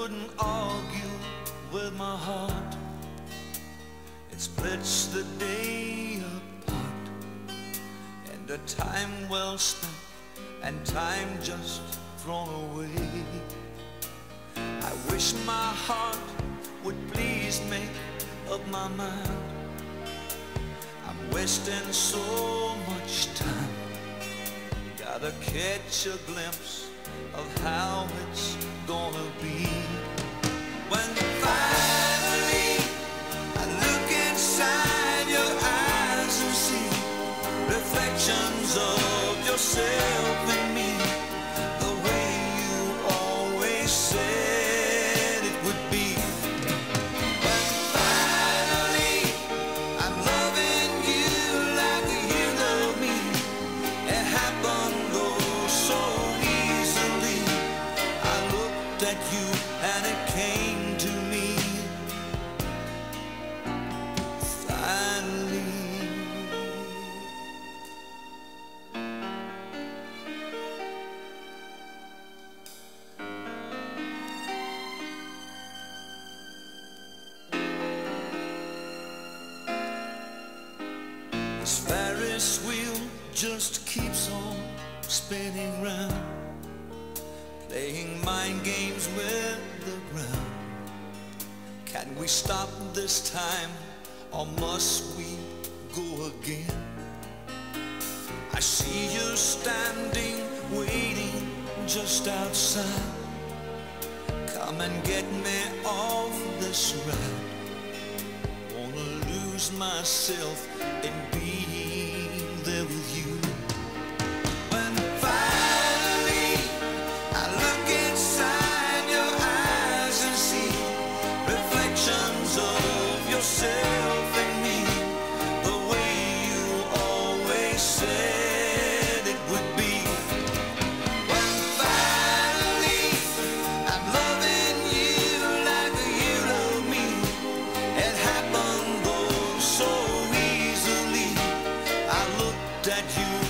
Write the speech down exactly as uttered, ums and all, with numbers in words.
wouldn't argue with my heart. It splits the day apart, and a time well spent and time just thrown away. I wish my heart would please make up my mind. I'm wasting so much time. Gotta catch a glimpse of how it's gonna be. When finally I look inside your eyes and see reflections of yourself in me, the way you always said it would be. When finally I'm loving you like you love me, it happened oh so easily. I looked at you and it came to me. Finally. This Ferris wheel just keeps on spinning round, playing mind games with the ground. Can we stop this time, or must we go again? I see you standing, waiting just outside. Come and get me off this ride. Wanna lose myself in being there with you. When finally I look inside your eyes and see reflections of yourself in me, the way you always said it would be. When finally I'm loving you like you love me, it happened oh so easily. I looked at you